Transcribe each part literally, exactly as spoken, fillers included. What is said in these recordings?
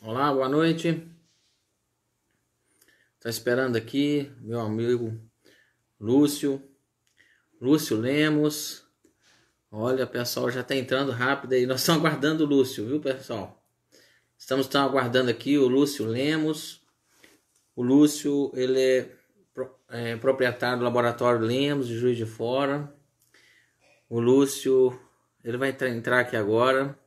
Olá, boa noite. Tá esperando aqui meu amigo Lúcio, Lúcio Lemos. Olha, o pessoal já tá entrando rápido aí. Nós estamos aguardando o Lúcio, viu, pessoal? Estamos tão aguardando aqui o Lúcio Lemos. O Lúcio, ele é, é proprietário do Laboratório Lemos, de Juiz de Fora. O Lúcio, ele vai entrar aqui agora.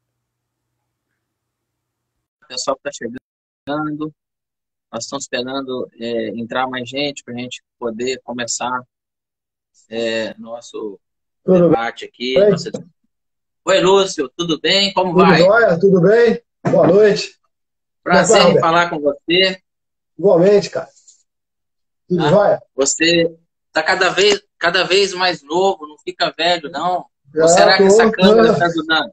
O pessoal está chegando. Nós estamos esperando é, entrar mais gente para a gente poder começar é, nosso Tudo debate aqui. bem? Nossa... Oi, Lúcio, tudo bem? Como Tudo vai? jóia? Tudo bem? Boa noite. Como é que vai, Prazer em Roberto? falar com você. Igualmente, cara. Tudo Tá? jóia? Você está cada vez, cada vez mais novo, não fica velho, não. Ou Já será que essa tô. câmera está ajudando?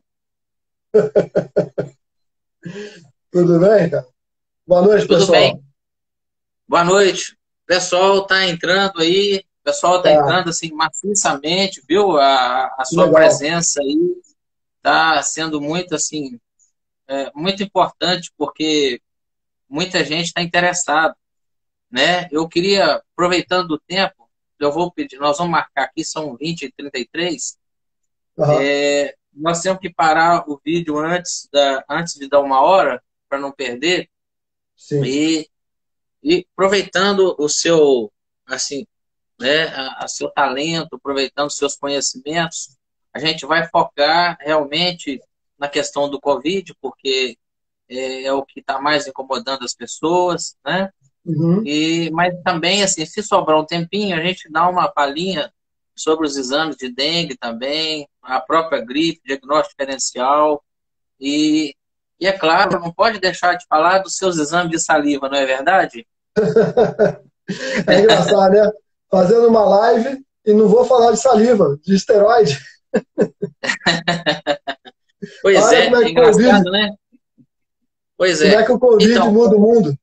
Tudo bem, cara? Boa noite, Tudo pessoal. bem. Boa noite. O pessoal está entrando aí, o pessoal está Tá, entrando assim maciçamente, viu? A, a que sua legal. presença aí está sendo muito assim, é, muito importante, porque muita gente está interessada, né? Eu queria, aproveitando o tempo, eu vou pedir, nós vamos marcar aqui, são vinte e trinta e três, Aham, é, nós temos que parar o vídeo antes, da, antes de dar uma hora, para não perder, sim. e, e aproveitando o seu, assim, né, a, a seu talento, aproveitando os seus conhecimentos, a gente vai focar realmente na questão do Covid, porque é, é o que está mais incomodando as pessoas, né? Uhum. E, mas também, assim, se sobrar um tempinho, a gente dá uma palhinha sobre os exames de dengue também, a própria gripe, diagnóstico diferencial. E, e é claro, não pode deixar de falar dos seus exames de saliva, não é verdade? É engraçado, né? Fazendo uma live e não vou falar de saliva, de esteroide. Pois Olha como é, é é que o Covid, engraçado, né? Pois como é é. que o Covid Então, muda o mundo.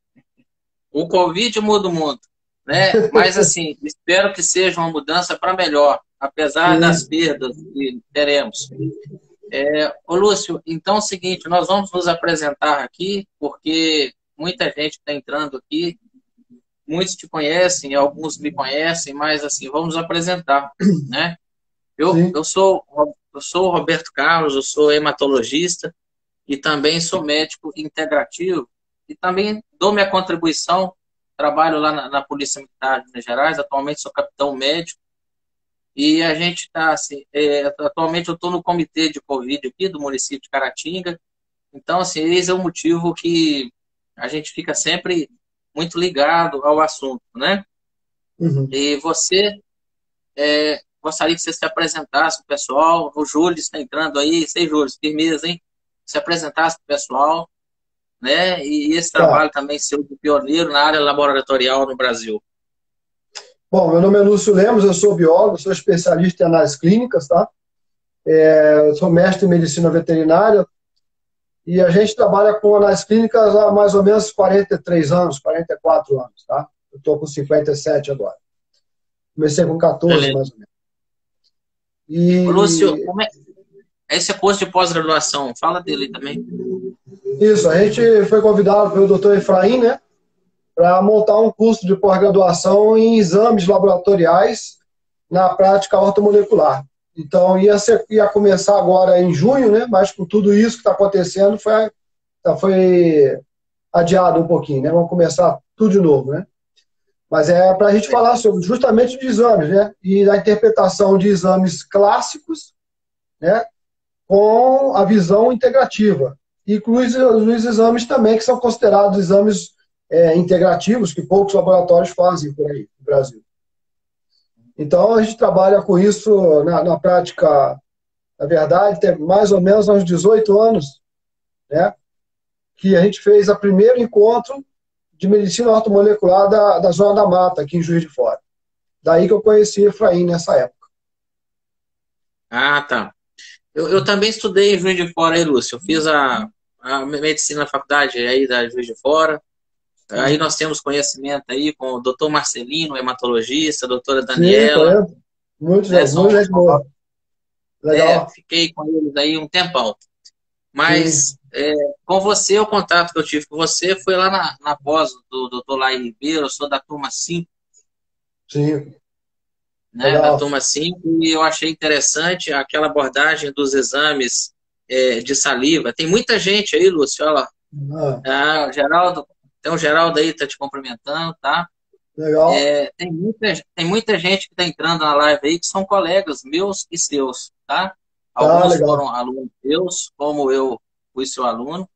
o Covid muda o mundo, né? Mas, assim, espero que seja uma mudança para melhor, apesar das Sim. perdas que teremos. É, ô Lúcio, então é o seguinte, nós vamos nos apresentar aqui, porque muita gente está entrando aqui, muitos te conhecem, alguns me conhecem, mas assim, vamos nos apresentar, né? Eu, Sim. eu sou eu sou o Roberto Carlos, eu sou hematologista e também sou médico integrativo e também dou minha contribuição, trabalho lá na, na Polícia Militar de Minas Gerais, atualmente sou capitão médico. E a gente está, assim, é, atualmente eu estou no comitê de Covid aqui do município de Caratinga. Então, assim, esse é o motivo que a gente fica sempre muito ligado ao assunto, né? Uhum. E você, é, gostaria que você se apresentasse para o pessoal. O Júlio está entrando aí, sei, Júlio, firmeza, hein? Se apresentasse para o pessoal, né? E esse Tá. trabalho também seu de pioneiro na área laboratorial no Brasil. Bom, meu nome é Lúcio Lemos, eu sou biólogo, sou especialista em análises clínicas, tá? Eu sou mestre em medicina veterinária. E a gente trabalha com análises clínicas há mais ou menos quarenta e três anos, quarenta e quatro anos, tá? Eu estou com cinquenta e sete agora. Comecei com quatorze, Beleza. mais ou menos. Ô, Lúcio, E como é esse é curso de pós-graduação? Fala dele também. isso, a gente foi convidado pelo doutor Efraim, né, para montar um curso de pós-graduação em exames laboratoriais na prática ortomolecular. Então, ia, ser, ia começar agora em junho, né, mas com tudo isso que está acontecendo, foi, foi adiado um pouquinho, né? Vamos começar tudo de novo, né? Mas é para a gente falar sobre justamente de exames, né? E da interpretação de exames clássicos, né? Com a visão integrativa. Inclui os exames também, que são considerados exames é, integrativos, que poucos laboratórios fazem por aí no Brasil. Então, a gente trabalha com isso na, na prática, na verdade, tem mais ou menos uns dezoito anos, né? Que a gente fez o primeiro encontro de medicina ortomolecular da, da Zona da Mata, aqui em Juiz de Fora. Daí que eu conheci Efraim nessa época. Ah, tá. Eu, eu também estudei em Juiz de Fora aí, Lúcio. Eu fiz a, a medicina na faculdade aí da Juiz de Fora. Aí Uhum. nós temos conhecimento aí com o doutor Marcelino, hematologista, a doutora Sim, Daniela, conheço. Muito, né? muito São, gente são, boa. é, Legal. fiquei com eles aí um tempão. Sim, Mas é, com você, o contato que eu tive com você foi lá na, na pós do doutor Laí Ribeiro, eu sou da turma cinco, sim, né, da legal. turma cinco, e eu achei interessante aquela abordagem dos exames é, de saliva. Tem muita gente aí, Lúcio, olha lá. Ah, Ah, o Geraldo, tem um Geraldo aí, tá te cumprimentando, tá? legal. É, tem muita, tem muita gente que está entrando na live aí que são colegas meus e seus, tá? Tá, Alguns legal. foram alunos meus, como eu fui seu aluno,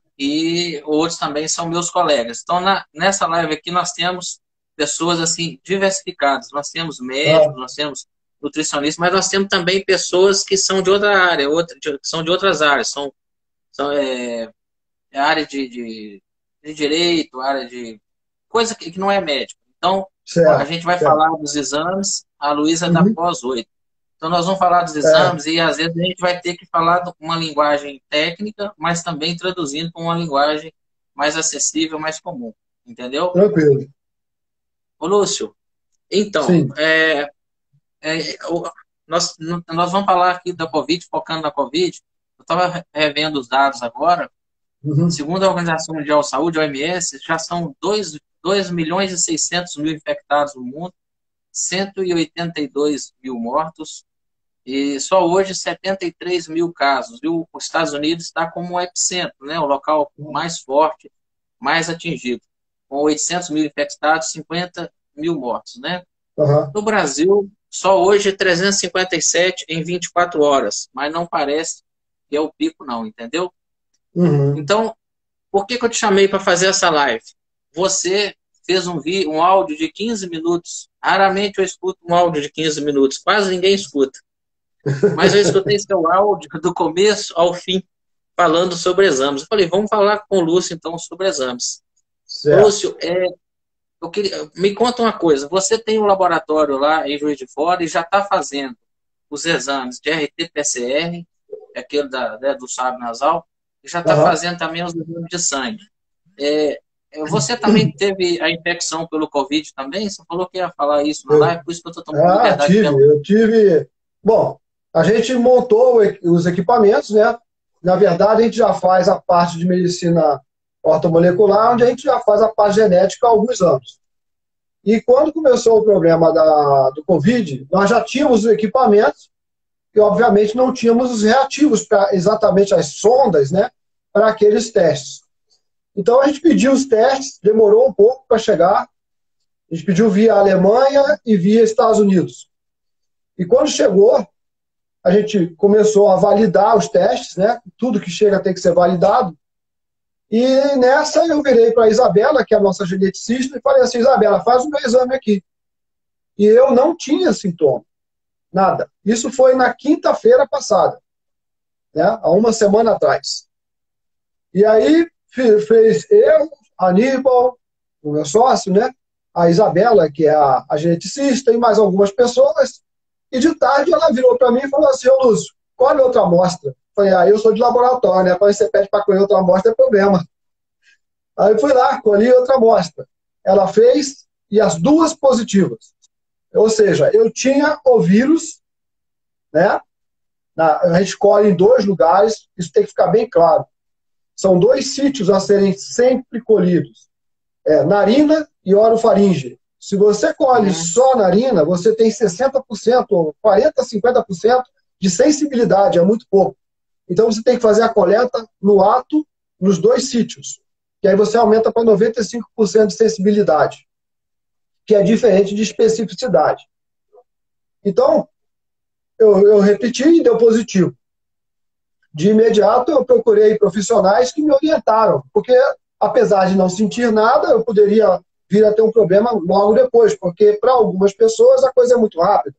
e outros também são meus colegas. Então, na, nessa live aqui, nós temos pessoas assim diversificadas. Nós temos Tá, médicos, nós temos nutricionistas, mas nós temos também pessoas que são de outra área, outra, de, que são de outras áreas, são, são é, é área de, de, de direito, área de coisa que, que não é médico. Então, a certo, gente vai certo. falar dos exames, a Luísa da Uhum. pós oito. Então, nós vamos falar dos É, exames e, às vezes, a gente vai ter que falar de uma linguagem técnica, mas também traduzindo para uma linguagem mais acessível, mais comum. Entendeu? tranquilo. Ô, Lúcio, então, Sim. é, é, o- nós, nós vamos falar aqui da Covid, focando na Covid. Eu estava revendo os dados agora. Uhum. Segundo a Organização Mundial de Saúde, a O M S, já são dois dois milhões e seiscentos mil infectados no mundo, cento e oitenta e dois mil mortos, e só hoje setenta e três mil casos. E os Estados Unidos está como o epicentro, né, o local mais forte, mais atingido, com oitocentos mil infectados, cinquenta mil mortos. Né? Aham. No Brasil, só hoje trezentos e cinquenta e sete em vinte e quatro horas, mas não parece que é o pico, não, entendeu? Uhum. Então, por que, que eu te chamei para fazer essa live? Você fez um, vídeo, um áudio de quinze minutos. Raramente eu escuto um áudio de quinze minutos, quase ninguém escuta. Mas eu escutei seu áudio do começo ao fim, falando sobre exames. Eu falei, vamos falar com o Lúcio, então, sobre exames. Ô, Certo. Lúcio, é, eu queria, me conta uma coisa. Você tem um laboratório lá em Juiz de Fora e já está fazendo os exames de R T P C R, aquele da, né, do sábio nasal, e já está Aham. fazendo também os exames de sangue. É, você também teve a infecção pelo Covid também? Você falou que ia falar isso na Eu, live, por isso que eu estou tomando ah, liberdade de tive, perguntar. eu tive. Bom, a gente montou o equi- os equipamentos, né? Na verdade, a gente já faz a parte de medicina ortomolecular, onde a gente já faz a parte genética há alguns anos. E quando começou o problema da, do Covid, nós já tínhamos os equipamentos e, obviamente, não tínhamos os reativos para exatamente as sondas, né? Para aqueles testes. Então, a gente pediu os testes, demorou um pouco para chegar. A gente pediu via Alemanha e via Estados Unidos. E quando chegou, a gente começou a validar os testes, né? Tudo que chega tem que ser validado. E nessa eu virei para a Isabela, que é a nossa geneticista, e falei assim, Isabela, faz o meu exame aqui. E eu não tinha sintoma, nada. Isso foi na quinta-feira passada, né? Há uma semana atrás. E aí fez eu, Aníbal, o meu sócio, né? A Isabela, que é a, a geneticista, e mais algumas pessoas. E de tarde ela virou para mim e falou assim, ô Lúcio, colhe outra amostra. Falei, ah, eu sou de laboratório, né? Quando você pede para colher outra amostra é problema. Aí eu fui lá, colhi outra amostra. Ela fez e as duas positivas. Ou seja, eu tinha o vírus, né? Na, a gente colhe em dois lugares, isso tem que ficar bem claro. São dois sítios a serem sempre colhidos. É, narina e orofaringe. Se você colhe Uhum. só narina, você tem sessenta por cento, quarenta por cento, cinquenta por cento de sensibilidade, é muito pouco. Então você tem que fazer a coleta no ato, nos dois sítios. Que aí você aumenta para noventa e cinco por cento de sensibilidade, que é diferente de especificidade. Então, eu, eu repeti e deu positivo. De imediato, eu procurei profissionais que me orientaram, porque apesar de não sentir nada, eu poderia vir a ter um problema logo depois, porque para algumas pessoas a coisa é muito rápida.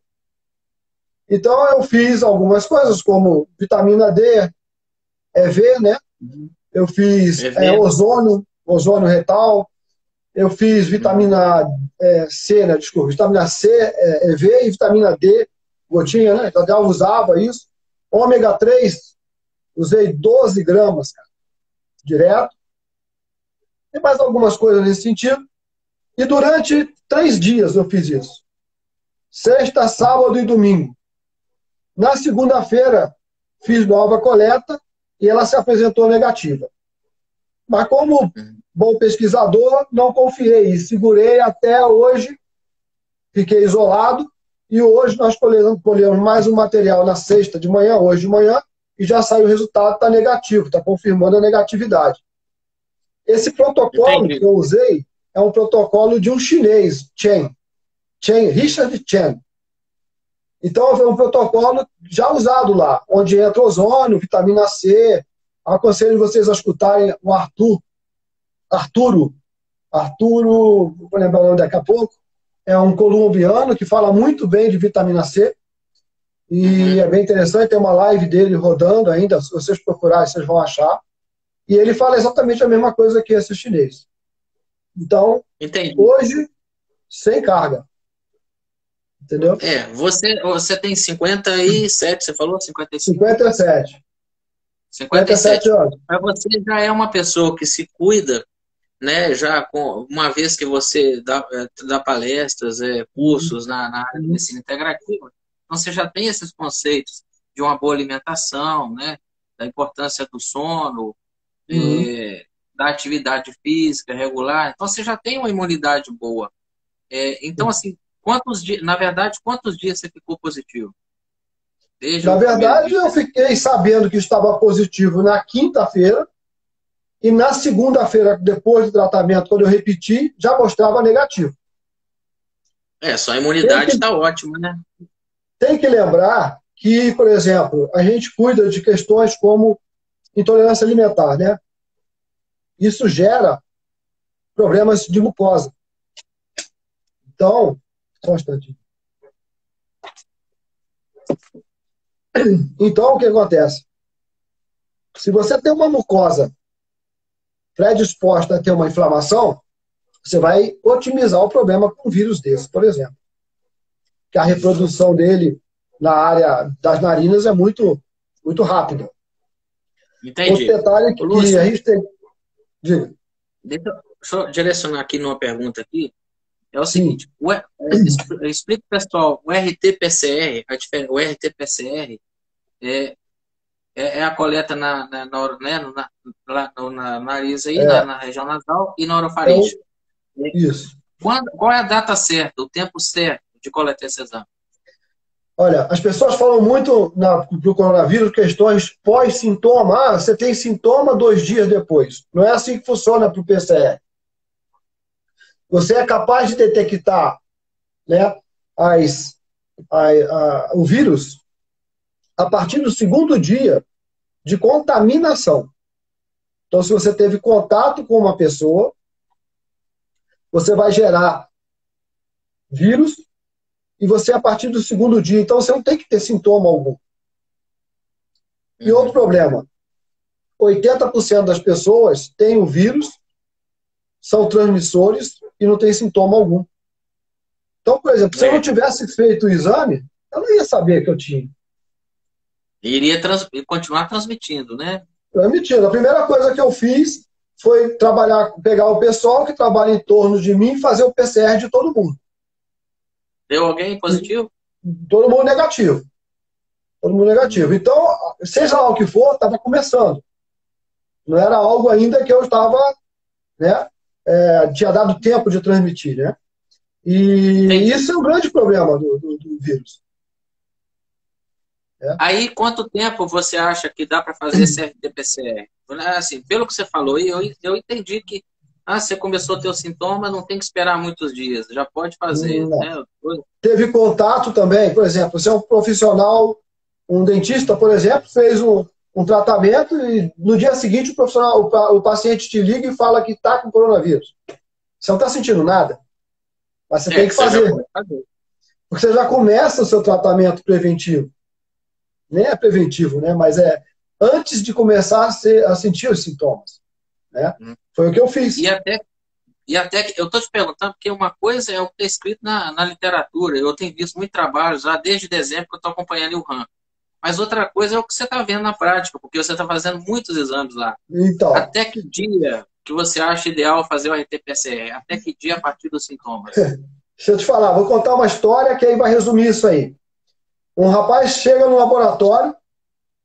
Então eu fiz algumas coisas, como vitamina D, E V, né? Uhum. Eu fiz É é, ver. ozônio, ozônio retal, eu fiz Uhum. vitamina é, C, né? Desculpa, vitamina C, é, E V e vitamina D, gotinha, né? Eu já usava isso. Ômega três, usei doze gramas, cara, direto. E mais algumas coisas nesse sentido. E durante três dias eu fiz isso. Sexta, sábado e domingo. Na segunda-feira, fiz nova coleta e ela se apresentou negativa. Mas como bom pesquisador, não confiei e segurei até hoje, fiquei isolado, e hoje nós colhemos, colhemos mais um material na sexta de manhã, hoje de manhã, e já saiu o resultado, está negativo, está confirmando a negatividade. Esse protocolo Entendi. que eu usei é um protocolo de um chinês, Chen, Chen Richard Chen. Então, é um protocolo já usado lá, onde entra ozônio, vitamina C. Aconselho vocês a escutarem o Arthur, Arturo, Arturo, vou lembrar o nome daqui a pouco, é um colombiano que fala muito bem de vitamina C, e uhum. é bem interessante, tem uma live dele rodando ainda, se vocês procurarem, vocês vão achar, e ele fala exatamente a mesma coisa que esse chinês. Então, Entendi. hoje, sem carga. Entendeu? É, você, você tem cinquenta e sete, você falou? cinquenta e cinco? cinquenta e sete. cinquenta e sete anos. Mas você já é uma pessoa que se cuida, né? Já com, uma vez que você dá, dá palestras, é, cursos na, na área de medicina integrativa, então você já tem esses conceitos de uma boa alimentação, né? Da importância do sono, uhum. é, da atividade física regular. Então você já tem uma imunidade boa. É, então, assim, quantos dias, na verdade, quantos dias você ficou positivo? Desde na verdade, eu fiquei sabendo que estava positivo na quinta-feira e na segunda-feira, depois do tratamento, quando eu repeti, já mostrava negativo. É, sua imunidade está ótima, né? Tem que lembrar que, por exemplo, a gente cuida de questões como intolerância alimentar, né? Isso gera problemas de mucosa. Então, só um instantinho. Então, o que acontece? Se você tem uma mucosa predisposta a ter uma inflamação, você vai otimizar o problema com um vírus desse, por exemplo. Que a reprodução dele na área das narinas é muito, muito rápida. Entendi. Outro detalhe que Lúcio, a gente tem... Diga. Deixa eu direcionar aqui numa pergunta aqui. É o seguinte, o, é, explica para o pessoal, o R T P C R, a diferença, o R T P C R é, é, é a coleta na, na, na, né, na, na, na nariz, aí, é. na, na região nasal e na orofaringe. Então, isso. Quando, qual é a data certa, o tempo certo de coletar esse exame? Olha, as pessoas falam muito para o coronavírus questões pós-sintoma. Ah, você tem sintoma dois dias depois. Não é assim que funciona para o P C R. Você é capaz de detectar, né, as, a, a, o vírus a partir do segundo dia de contaminação. Então, se você teve contato com uma pessoa, você vai gerar vírus e você, a partir do segundo dia, então você não tem que ter sintoma algum. E outro problema, oitenta por cento das pessoas têm o vírus, são transmissores e não tem sintoma algum. Então, por exemplo, se eu não tivesse feito o exame, eu não ia saber que eu tinha. Iria trans... continuar transmitindo, né? Transmitindo. A primeira coisa que eu fiz foi trabalhar, pegar o pessoal que trabalha em torno de mim e fazer o P C R de todo mundo. Deu alguém positivo? Todo mundo negativo. Todo mundo negativo. Então, seja lá o que for, estava começando. Não era algo ainda que eu estava, né, é, tinha dado tempo de transmitir, né? E Entendi. Isso é um grande problema do, do, do vírus. É. Aí, quanto tempo você acha que dá para fazer esse R T P C R? Assim, pelo que você falou, eu, eu entendi que ah, você começou a ter o sintoma, não tem que esperar muitos dias, já pode fazer. Né? Teve contato também, por exemplo, você é um profissional, um dentista, por exemplo, fez um, um tratamento e no dia seguinte o, profissional, o, o paciente te liga e fala que está com coronavírus. Você não está sentindo nada, mas você é, tem que fazer. fazer. Porque você já começa o seu tratamento preventivo. Nem é preventivo, né? Mas é antes de começar a, ser, a sentir os sintomas. Né? Hum. Foi o que eu fiz. E até, e até eu estou te perguntando, porque uma coisa é o que está escrito na, na literatura. Eu tenho visto muito trabalho já desde dezembro que eu estou acompanhando o RAM. Mas outra coisa é o que você está vendo na prática, porque você está fazendo muitos exames lá. Então. Até que dia que você acha ideal fazer o R T P C R? Até que dia a partir dos sintomas? Deixa eu te falar, vou contar uma história que aí vai resumir isso aí. Um rapaz chega no laboratório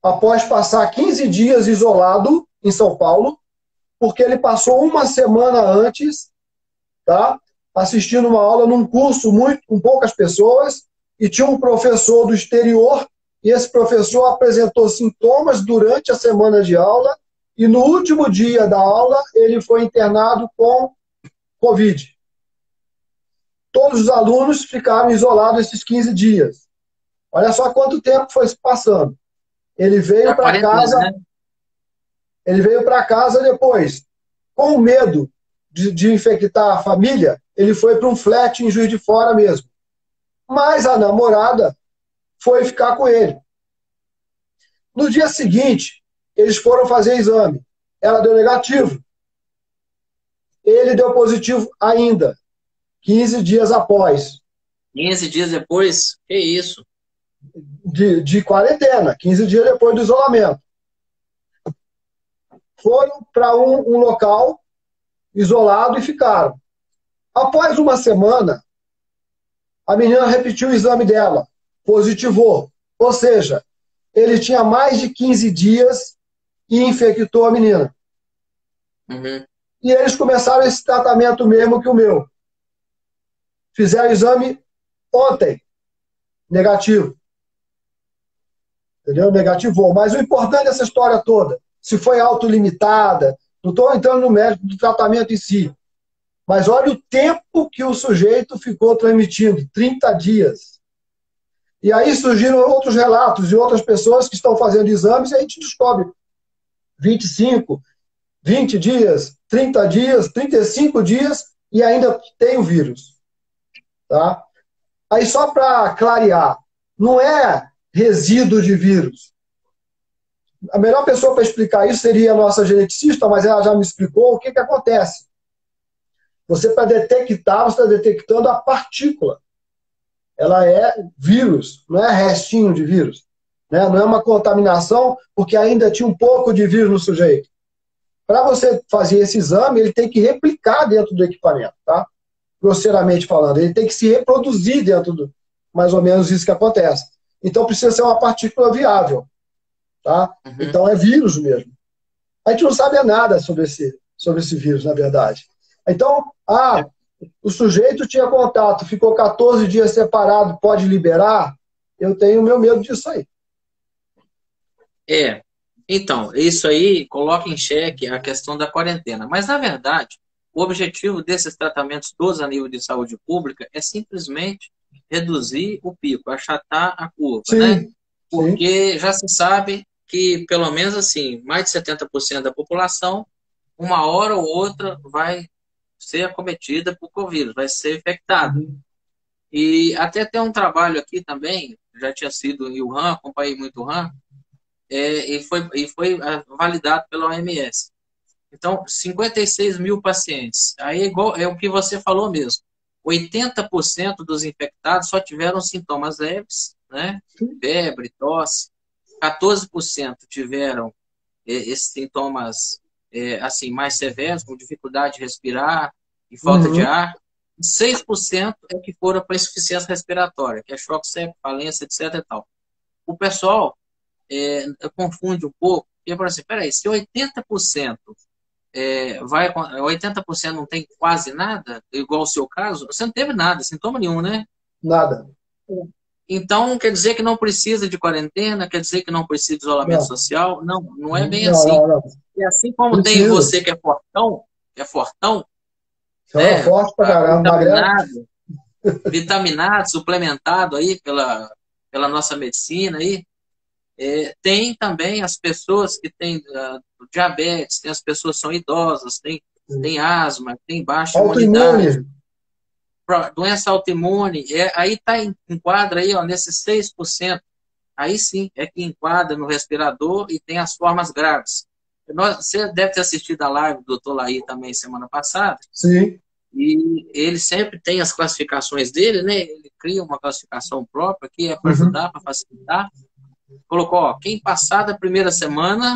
após passar quinze dias isolado em São Paulo, porque ele passou uma semana antes, tá, assistindo uma aula num curso muito, com poucas pessoas, e tinha um professor do exterior, e esse professor apresentou sintomas durante a semana de aula, e no último dia da aula ele foi internado com Covid. Todos os alunos ficaram isolados esses quinze dias. Olha só quanto tempo foi se passando. Ele veio para casa, né? Ele veio para casa depois, com medo de, de infectar a família, ele foi para um flat em Juiz de Fora mesmo. Mas a namorada foi ficar com ele. No dia seguinte, eles foram fazer exame. Ela deu negativo. Ele deu positivo ainda, quinze dias após. quinze dias depois? Que isso? De, de quarentena, quinze dias depois do isolamento. Foram para um, um local isolado e ficaram. Após uma semana, a menina repetiu o exame dela, positivou. Ou seja, ele tinha mais de quinze dias e infectou a menina. Uhum. E eles começaram esse tratamento mesmo que o meu. Fizeram o exame ontem, negativo. Entendeu? Negativou. Mas o importante dessa história toda, se foi autolimitada, não estou entrando no mérito do tratamento em si, mas olha o tempo que o sujeito ficou transmitindo, trinta dias. E aí surgiram outros relatos de outras pessoas que estão fazendo exames e a gente descobre vinte e cinco, vinte dias, trinta dias, trinta e cinco dias e ainda tem o vírus. Tá? Aí só para clarear, não é resíduo de vírus. A melhor pessoa para explicar isso seria a nossa geneticista, mas ela já me explicou o que, que acontece. Você, para detectar, você está detectando a partícula. Ela é vírus, não é restinho de vírus. Né? Não é uma contaminação, porque ainda tinha um pouco de vírus no sujeito. Para você fazer esse exame, ele tem que replicar dentro do equipamento, tá? Grosseiramente falando. Ele tem que se reproduzir dentro do... Mais ou menos isso que acontece. Então precisa ser uma partícula viável. Tá? Uhum. Então é vírus mesmo. A gente não sabe nada sobre esse, sobre esse vírus, na verdade. Então, ah, o sujeito tinha contato, ficou quatorze dias separado, pode liberar? Eu tenho meu medo disso aí. É, então, isso aí coloca em xeque a questão da quarentena. Mas, na verdade, o objetivo desses tratamentos todos a nível de saúde pública é simplesmente reduzir o pico, achatar a curva, sim, né? Porque sim. Já se sabe que, pelo menos assim, mais de setenta por cento da população, uma hora ou outra, vai ser acometida por Covid, vai ser infectada. Uhum. E até tem um trabalho aqui também, já tinha sido em Wuhan, acompanhei muito o Wuhan, é, e, foi, e foi validado pela O M S. Então, cinquenta e seis mil pacientes. Aí é, igual, é o que você falou mesmo. oitenta por cento dos infectados só tiveram sintomas leves, né? Febre, tosse. quatorze por cento tiveram é, esses sintomas é, assim, mais severos, com dificuldade de respirar e falta uhum. de ar. E seis por cento é que foram para insuficiência respiratória, que é choque seco, falência, etc. E tal. O pessoal é, confunde um pouco, porque, por exemplo, peraí, se oitenta por cento é, vai, oitenta por cento não tem quase nada, igual o seu caso, você não teve nada, sintoma nenhum, né? Nada. Então, quer dizer que não precisa de quarentena, quer dizer que não precisa de isolamento não. social? Não, não é bem não, assim. Não, não. E assim como precisa. Tem você que é fortão, que é fortão, é, né, forte pra caramba, vitaminado, vitaminado, suplementado aí pela, pela nossa medicina aí, é, tem também as pessoas que têm uh, diabetes, tem as pessoas que são idosas, tem, tem asma, tem baixa imunidade. Doença autoimune, é, aí tá, enquadra aí, ó, nesses seis por cento, aí sim é que enquadra no respirador e tem as formas graves. Nós, você deve ter assistido a live do doutor Laí também semana passada. Sim. E ele sempre tem as classificações dele, né? Ele cria uma classificação própria que é para uhum. ajudar, para facilitar. Colocou, ó, quem passar da primeira semana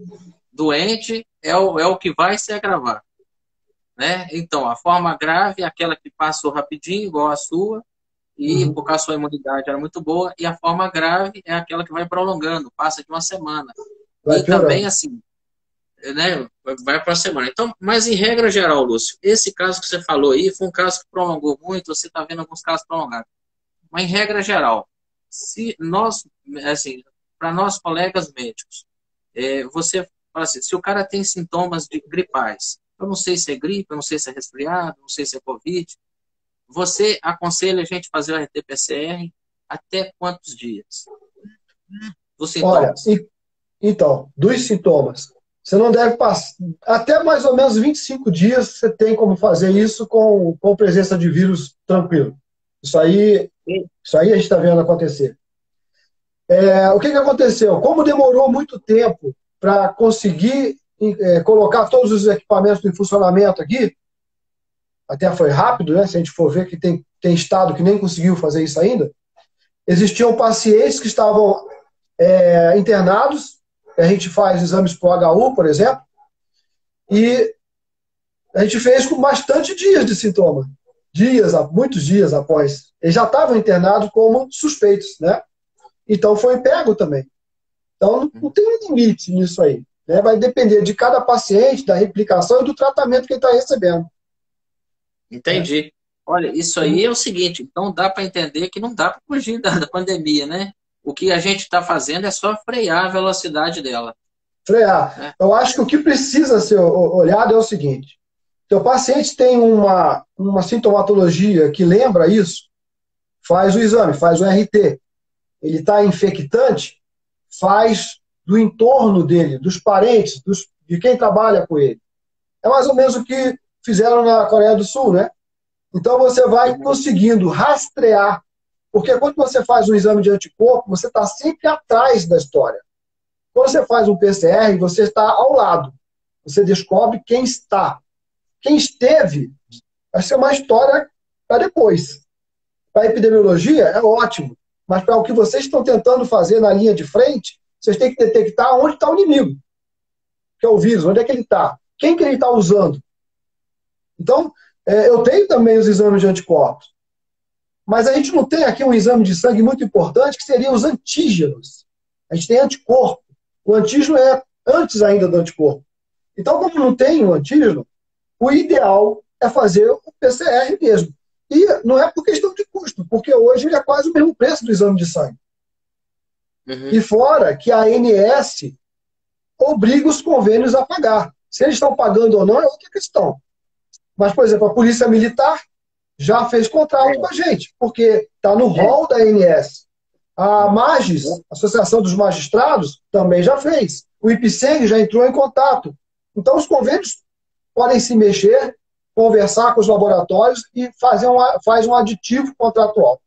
doente é o, é o que vai se agravar. Né? Então, a forma grave é aquela que passou rapidinho, igual a sua, e Uhum. por causa da sua imunidade era muito boa, e a forma grave é aquela que vai prolongando, passa de uma semana. Vai E também, piorando. assim, né, vai para a semana. Então, mas em regra geral, Lúcio, esse caso que você falou aí foi um caso que prolongou muito, você está vendo alguns casos prolongados. Mas em regra geral, se nós, assim, para nós colegas médicos, é, você fala assim, se o cara tem sintomas de gripais, eu não sei se é gripe, eu não sei se é resfriado, não sei se é Covid, você aconselha a gente fazer o R T P C R até quantos dias? Dos Olha, sintomas. e, então, dos sintomas. Você não deve passar. Até mais ou menos vinte e cinco dias você tem como fazer isso com, com presença de vírus tranquilo. Isso aí, isso aí a gente está vendo acontecer. É, o que, que aconteceu? Como demorou muito tempo para conseguir é, colocar todos os equipamentos em funcionamento aqui, até foi rápido, né? Se a gente for ver que tem, tem estado que nem conseguiu fazer isso ainda, existiam pacientes que estavam é, internados, a gente faz exames para o H U, por exemplo, e a gente fez com bastante dias de sintoma. Dias, muitos dias após. Eles já estavam internados como suspeitos, né? Então foi pego também. Então não tem um limite nisso aí. Né? Vai depender de cada paciente, da replicação e do tratamento que ele está recebendo. Entendi. Né? Olha, isso aí é o seguinte, então dá para entender que não dá para fugir da, da pandemia, né? O que a gente está fazendo é só frear a velocidade dela. Frear. Né? Eu acho que o que precisa ser olhado é o seguinte: se o paciente tem uma, uma sintomatologia que lembra isso, faz o exame, faz o R T. Ele está infectante, faz do entorno dele, dos parentes, dos, de quem trabalha com ele. É mais ou menos o que fizeram na Coreia do Sul, né? Então você vai Uhum. conseguindo rastrear, porque quando você faz um exame de anticorpo, você está sempre atrás da história. Quando você faz um P C R, você está ao lado. Você descobre quem está. Quem esteve, vai ser uma história para depois. Para a epidemiologia, é ótimo. Mas para o que vocês estão tentando fazer na linha de frente, vocês têm que detectar onde está o inimigo, que é o vírus, onde é que ele está, quem que ele está usando. Então, é, eu tenho também os exames de anticorpos, mas a gente não tem aqui um exame de sangue muito importante, que seria os antígenos. A gente tem anticorpo. O antígeno é antes ainda do anticorpo. Então, como não tem o antígeno, o ideal é fazer o P C R mesmo. E não é por questão de custo, porque hoje ele é quase o mesmo preço do exame de sangue. Uhum. E fora que a ANS obriga os convênios a pagar. Se eles estão pagando ou não é outra questão. Mas, por exemplo, a Polícia Militar já fez contrato É. com a gente, porque está no rol da A N S. A Magis, Associação dos Magistrados, também já fez. O IPSENG já entrou em contato. Então, os convênios podem se mexer, conversar com os laboratórios e fazer um, faz um aditivo contratual.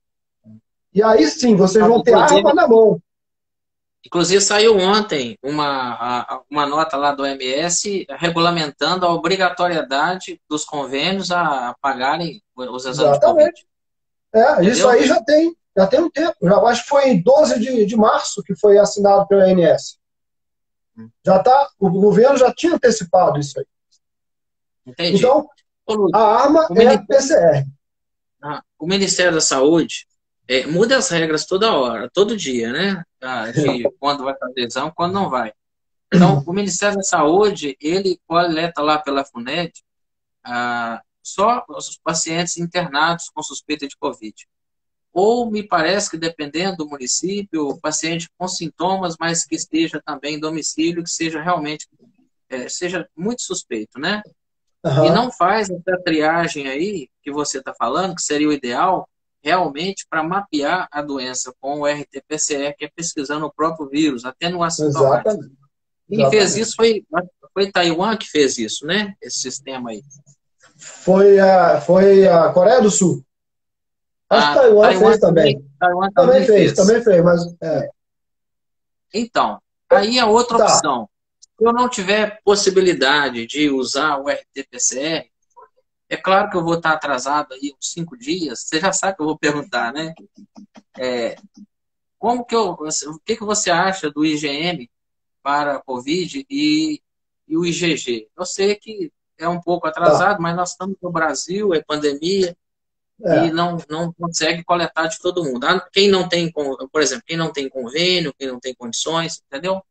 E aí sim, vocês vão ter arma na mão. Inclusive, saiu ontem uma, uma nota lá do O M S regulamentando a obrigatoriedade dos convênios a pagarem os exames de Covid. Exatamente. É, Entendeu? isso aí já tem, já tem um tempo. Já, acho que foi em doze de, de março que foi assinado pela A N S. Já tá, o governo já tinha antecipado isso aí. Entendi. Então, Ô, a arma o é a Ministério, P C R. ah, o Ministério da Saúde é, muda as regras toda hora, todo dia, né? Ah, de quando vai fazer exame, quando não vai. Então, o Ministério da Saúde, ele coleta lá pela FUNED ah, só os pacientes internados com suspeita de Covid. Ou me parece que, dependendo do município, o paciente com sintomas, mas que esteja também em domicílio, que seja realmente, é, seja muito suspeito, né? Uhum. E não faz essa triagem aí que você está falando, que seria o ideal, realmente para mapear a doença com o R T P C R, que é pesquisando o próprio vírus, até no assintomático. Exatamente. Quem fez isso foi, foi Taiwan que fez isso, né? Esse sistema aí. Foi a, foi a Coreia do Sul. Acho que A Taiwan, Taiwan fez também. também, Taiwan Também, também fez, fez. também fez, mas... É. Então, aí a outra Tá. opção. Se eu não tiver possibilidade de usar o R T P C R, é claro que eu vou estar atrasado aí uns cinco dias, você já sabe que eu vou perguntar, né? É, como que eu, o que, que você acha do I G M para a Covid e, e o I G G? Eu sei que é um pouco atrasado, Tá. mas nós estamos no Brasil, é pandemia. e É. não, não consegue coletar de todo mundo. Ah, Quem não tem, con- por exemplo, quem não tem convênio, quem não tem condições, entendeu?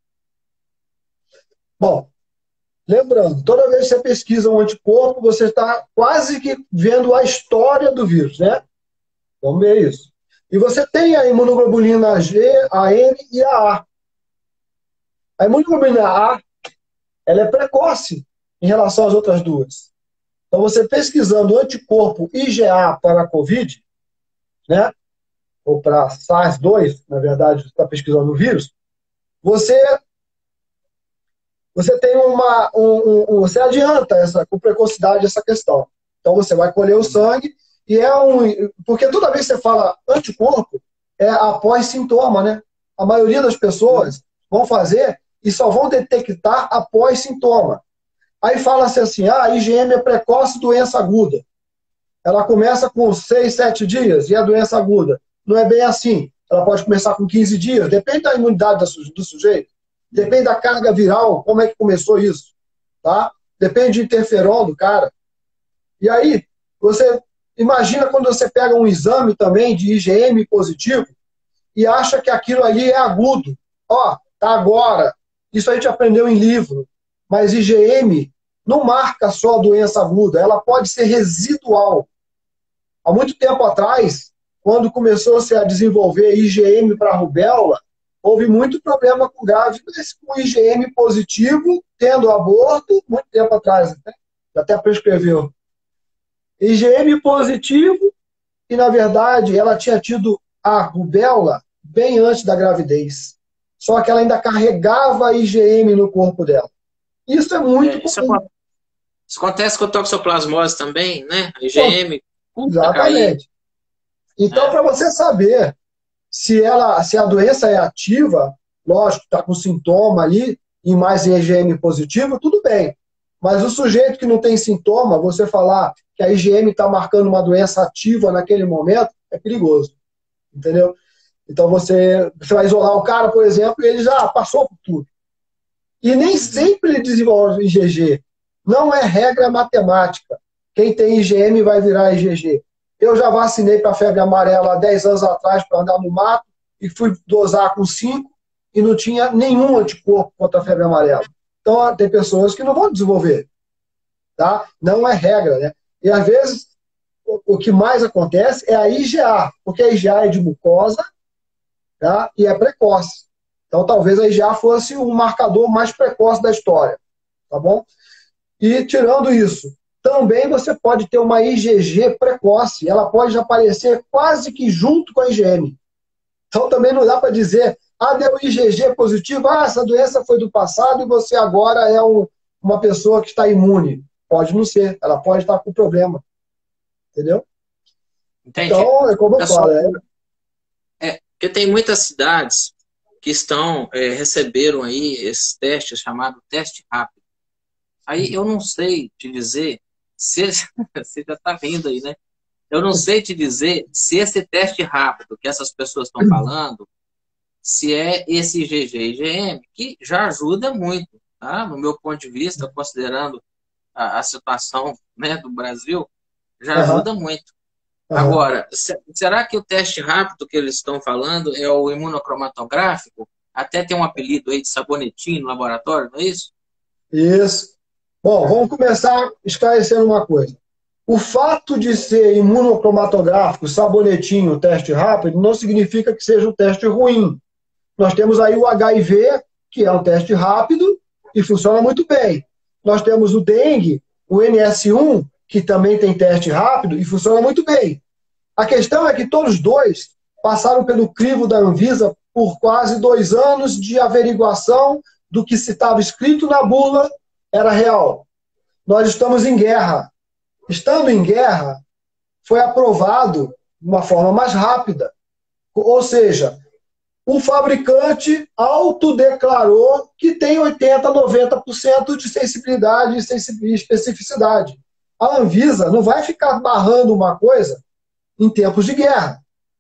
Bom, lembrando, toda vez que você pesquisa um anticorpo, você está quase que vendo a história do vírus, né? Vamos ver isso. E você tem a imunoglobulina G, a N e a A. A imunoglobulina A, ela é precoce em relação às outras duas. Então, você pesquisando o anticorpo I G A para a COVID, né? Ou para SARS dois, na verdade, você está pesquisando o vírus, você, você tem uma. Um, um, um, você adianta essa, com precocidade essa questão. Então, você vai colher o sangue e é um. Porque toda vez que você fala anticorpo, é após sintoma, né? A maioria das pessoas vão fazer e só vão detectar após sintoma. Aí fala-se assim, ah, a I G M é precoce, doença aguda. Ela começa com seis, sete dias e é doença aguda. Não é bem assim. Ela pode começar com quinze dias, depende da imunidade do sujeito, depende da carga viral, como é que começou isso, tá? Depende do interferon do cara. E aí, você imagina quando você pega um exame também de I G M positivo e acha que aquilo ali é agudo. Ó, tá agora. Isso a gente aprendeu em livro. Mas I G M não marca só a doença aguda, ela pode ser residual. Há muito tempo atrás, quando começou-se a desenvolver I G M para rubéola, houve muito problema com grávidas com I G M positivo, tendo aborto, muito tempo atrás, né? Até prescreveu. I G M positivo, e na verdade ela tinha tido a rubéola bem antes da gravidez. Só que ela ainda carregava I G M no corpo dela. Isso é muito É, isso, comum. acon- isso acontece com a toxoplasmose também, né? A I G M custa cair, Exatamente. Então, né? para você saber se, ela, se a doença é ativa, lógico, está com sintoma ali, e mais I G M positivo, tudo bem. Mas o sujeito que não tem sintoma, você falar que a I G M está marcando uma doença ativa naquele momento, é perigoso. Entendeu? Então você, você vai isolar o cara, por exemplo, e ele já passou por tudo. E nem Uhum. sempre ele desenvolve I G G. Não é regra matemática. Quem tem I G M vai virar I G G. Eu já vacinei para febre amarela há dez anos atrás para andar no mato e fui dosar com cinco e não tinha nenhum anticorpo contra a febre amarela. Então, tem pessoas que não vão desenvolver. Tá? Não é regra. Né? E, às vezes, o, o que mais acontece é a I G A, porque a I G A é de mucosa, tá? E é precoce. Então, talvez a I G A fosse o marcador mais precoce da história. Tá bom? E, tirando isso, também você pode ter uma I G G precoce. Ela pode aparecer quase que junto com a I G M. Então, também não dá para dizer, ah, deu I G G positivo, ah, essa doença foi do passado e você agora é um, uma pessoa que está imune. Pode não ser. Ela pode estar com problema. Entendeu? Entende? Então, é como eu Pessoal, falo. É... é, porque tem muitas cidades que estão, é, receberam aí esses testes chamados teste rápido. Aí eu não sei te dizer se você já está rindo aí, né? Eu não sei te dizer se esse teste rápido que essas pessoas estão falando, se é esse I G G e I G M, que já ajuda muito, tá? No meu ponto de vista, considerando a, a situação, né, do Brasil, já Aham, ajuda muito. aham. Agora, se- será que o teste rápido que eles estão falando é o imunocromatográfico? Até tem um apelido aí de sabonetinho no laboratório, não é isso? Isso. Bom, vamos começar esclarecendo uma coisa. O fato de ser imunocromatográfico, sabonetinho, teste rápido, não significa que seja um teste ruim. Nós temos aí o H I V, que é um teste rápido e funciona muito bem. Nós temos o dengue, o N S um, que também tem teste rápido e funciona muito bem. A questão é que todos dois passaram pelo crivo da Anvisa por quase dois anos de averiguação do que se estava escrito na bula era real. Nós estamos em guerra. Estando em guerra, foi aprovado de uma forma mais rápida. Ou seja, o fabricante autodeclarou que tem oitenta, noventa por cento de sensibilidade e especificidade. A Anvisa não vai ficar barrando uma coisa em tempos de guerra.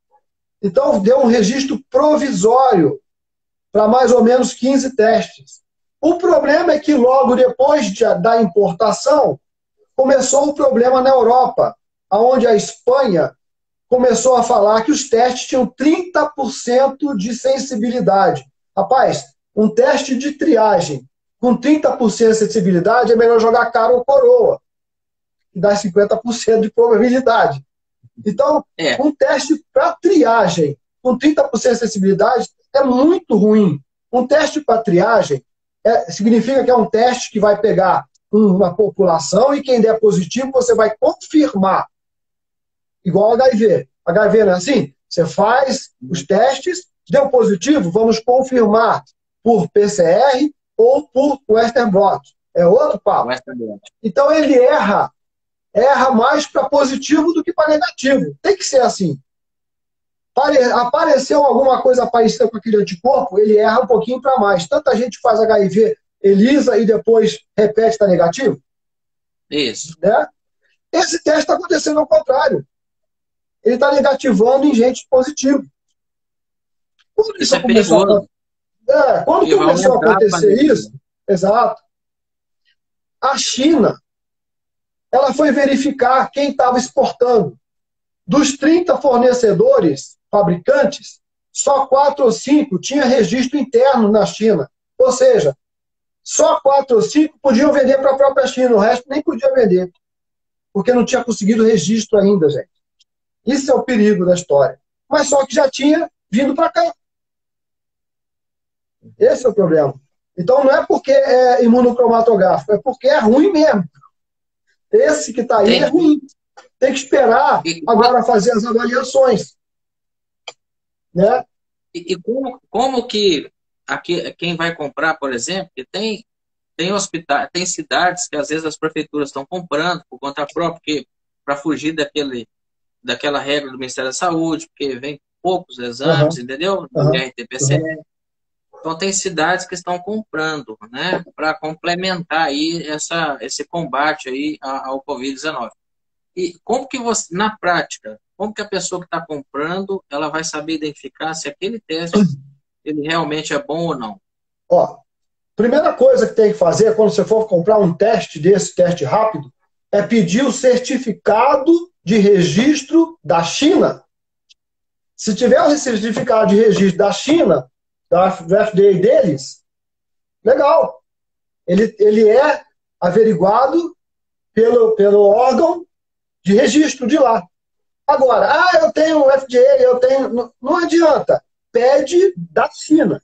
Então, deu um registro provisório para mais ou menos quinze testes. O problema é que logo depois de, da importação, começou o problema na Europa, onde a Espanha começou a falar que os testes tinham trinta por cento de sensibilidade. Rapaz, um teste de triagem com trinta por cento de sensibilidade é melhor jogar cara ou coroa, que dá cinquenta por cento de probabilidade. Então, É. um teste para triagem com trinta por cento de sensibilidade é muito ruim. Um teste para triagem é, significa que é um teste que vai pegar uma população e quem der positivo você vai confirmar. Igual H I V. H I V não é assim? Você faz os testes, deu positivo, vamos confirmar por P C R ou por Western blot. É outro papo. Então ele erra. Erra mais para positivo do que para negativo. Tem que ser assim. Apareceu alguma coisa parecida com aquele anticorpo, ele erra um pouquinho para mais. Tanta gente faz H I V ELISA e depois repete está negativo. Isso. Né? Esse teste está acontecendo ao contrário. Ele está negativando em gente positiva. Quando isso, isso é começou perigoso. a... é, quando e começou a acontecer isso, exato, a China ela foi verificar quem estava exportando. Dos trinta fornecedores, fabricantes, só quatro ou cinco tinha registro interno na China. Ou seja, só quatro ou cinco podiam vender para a própria China, o resto nem podia vender. Porque não tinha conseguido registro ainda, gente. Isso é o perigo da história. Mas só que já tinha vindo para cá. Esse é o problema. Então não é porque é imunocromatográfico, é porque é ruim mesmo. Esse que está aí Tem... é ruim. Tem que esperar e, agora fazer as avaliações. Né? E, e como, como que aqui, quem vai comprar, por exemplo, que tem, tem hospitais, tem cidades que às vezes as prefeituras estão comprando por conta própria, para fugir daquele, daquela regra do Ministério da Saúde, porque vem poucos exames, uhum. entendeu? Do uhum. R T P C R. Uhum. Então tem cidades que estão comprando, né, para complementar aí essa, esse combate aí ao Covid dezenove. E como que você, na prática, como que a pessoa que está comprando, ela vai saber identificar se aquele teste ele realmente é bom ou não? Ó, primeira coisa que tem que fazer quando você for comprar um teste desse, teste rápido, é pedir o certificado de registro da China. Se tiver o certificado de registro da China, da F D A deles, legal. Ele, ele é averiguado pelo, pelo órgão de registro de lá. Agora, ah, eu tenho um F D A, eu tenho... Não, não adianta. Pede da China.